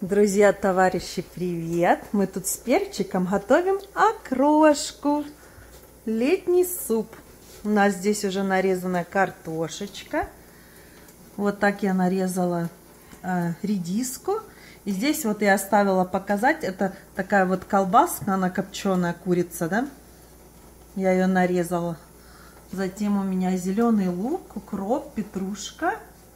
Друзья, товарищи, привет! Мы тут с перчиком готовим окрошку. Летний суп. У нас здесь уже нарезана картошечка. Вот так я нарезала редиску. И здесь вот я оставила показать. Это такая вот колбаска, она копченая, курица, да? Я ее нарезала. Затем у меня зеленый лук, укроп, петрушка,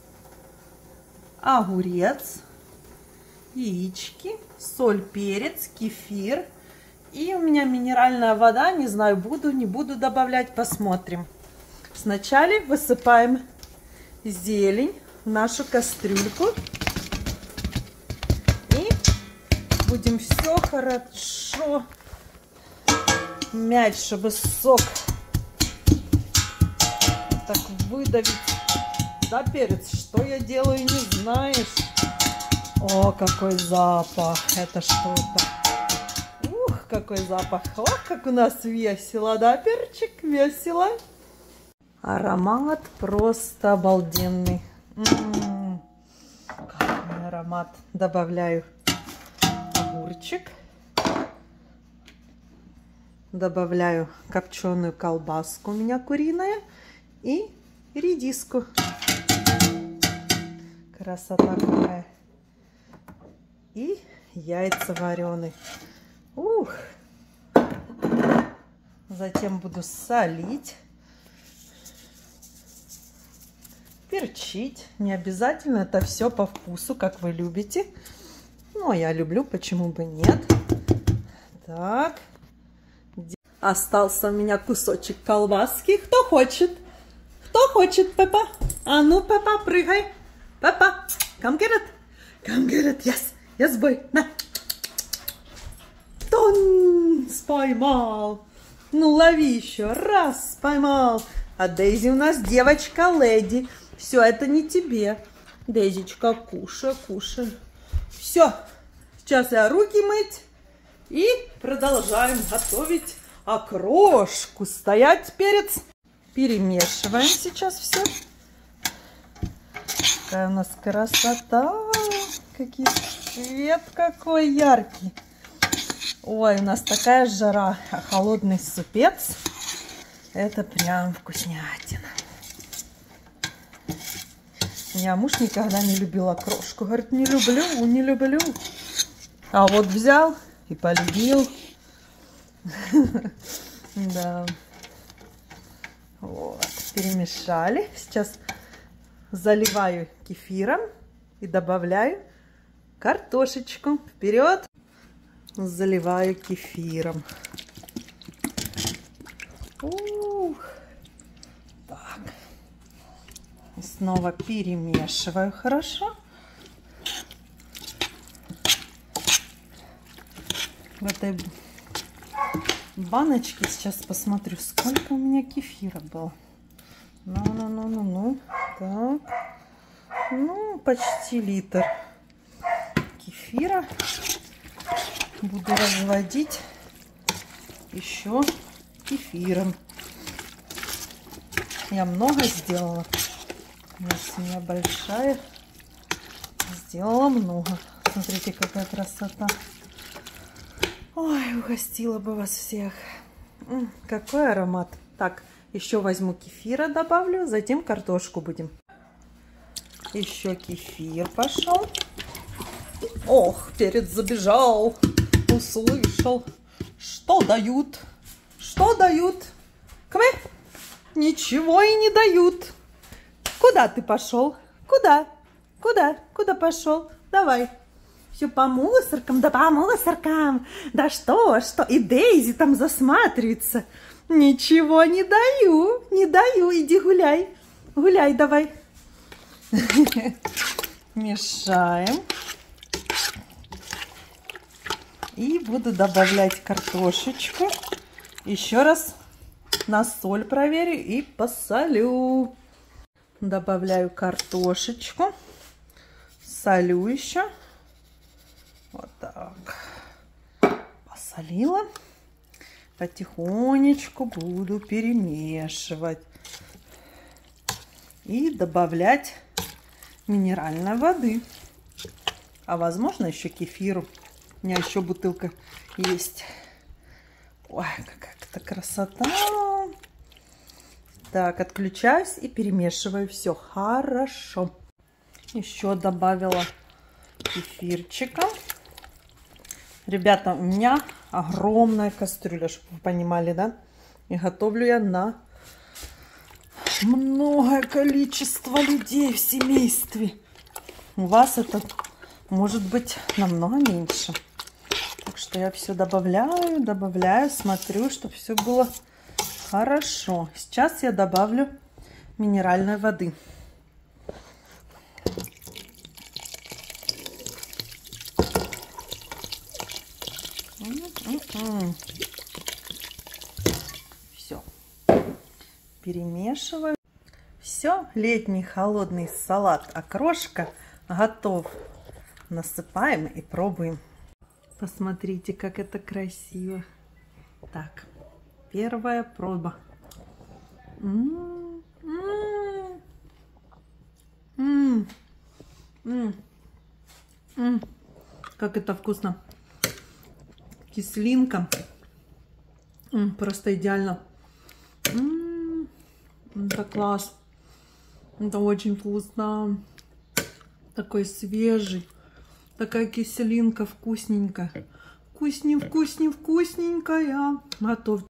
огурец, яички, соль, перец, кефир. И у меня минеральная вода. Не знаю, буду, не буду добавлять, посмотрим. Сначала высыпаем зелень в нашу кастрюльку. И будем все хорошо мять, чтобы сок так выдавить. Да, перец, что я делаю, не знаешь. О, какой запах! Это что-то. Ух, какой запах! Ох, как у нас весело, да, перчик? Весело. Аромат просто обалденный. Какой аромат. Добавляю огурчик. Добавляю копченую колбаску, у меня куриная. И редиску. Красота какая. И яйца вареные. Ух! Затем буду солить, перчить. Не обязательно, это все по вкусу, как вы любите. Но я люблю, почему бы нет. Так. Остался у меня кусочек колбаски. Кто хочет? Кто хочет, Пеппа? А ну, Пеппа, прыгай. Пеппа, come get it. Come get it, yes. Yes, boy. На. Тон, споймал. Ну, лови еще. Раз, поймал. А Дейзи у нас девочка леди. Все, это не тебе. Дейзичка, кушай, кушай. Все. Сейчас я руки мыть. И продолжаем готовить окрошку. Стоять, перец. Перемешиваем сейчас все. Какая у нас красота. Какой цвет какой яркий. Ой, у нас такая жара. А холодный супец. Это прям вкуснятина. У меня муж никогда не любил окрошку. Говорит, не люблю, не люблю. А вот взял и полюбил. Да. Вот, перемешали. Сейчас заливаю кефиром и добавляю картошечку. Вперед! Заливаю кефиром. Ух. Так. И снова перемешиваю хорошо. В этой баночке сейчас посмотрю, сколько у меня кефира было. Ну. Так. Ну, почти литр кефира. Буду разводить еще кефиром. Я много сделала. У нас семья большая. Сделала много. Смотрите, какая красота. Ой, угостила бы вас всех. Какой аромат. Так, еще возьму кефира, добавлю, затем картошку будем. Еще кефир пошел. Ох, перец забежал. Услышал. Что дают? Что дают? Кме? Ничего и не дают. Куда ты пошел? Куда? Куда? Куда пошел? Давай. Все по мусоркам, да по мусоркам. Да что? И Дейзи там засматривается. Ничего не даю, не даю. Иди гуляй. Гуляй давай. Мешаем. И буду добавлять картошечку. Еще раз на соль проверю и посолю. Добавляю картошечку. Солю еще. Вот так. Посолила. Потихонечку буду перемешивать. И добавлять минеральной воды. А возможно еще кефиру. У меня еще бутылка есть. Ой, какая-то красота. Так, отключаюсь и перемешиваю все хорошо. Еще добавила кефирчика. Ребята, у меня огромная кастрюля, чтобы вы понимали, да? И готовлю я на многое количество людей в семействе. У вас это может быть намного меньше. Так что я все добавляю, смотрю, чтобы все было хорошо. Сейчас я добавлю минеральной воды. Все. Перемешиваю. Все, летний холодный салат окрошка готов. Насыпаем и пробуем. Посмотрите, как это красиво. Так, первая проба. Как это вкусно. Кислинка. Просто идеально. Это класс. Это очень вкусно. Такой свежий. Такая кислинка вкусненькая. Вкусненькая. Готовь.